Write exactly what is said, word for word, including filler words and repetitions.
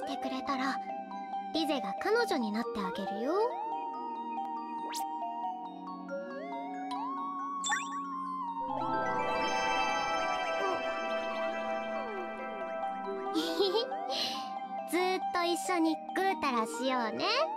してくれたらリゼが彼女になってあげるよ。ずーっと一緒にぐうたらしようね。